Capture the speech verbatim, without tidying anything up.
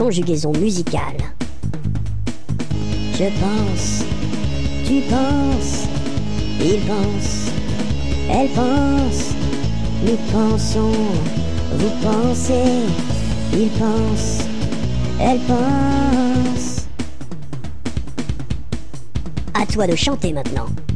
conjugaison musicale. Je pense, tu penses, il pense, elle pense, nous pensons, vous pensez, il pense, elle pense. À toi de chanter maintenant.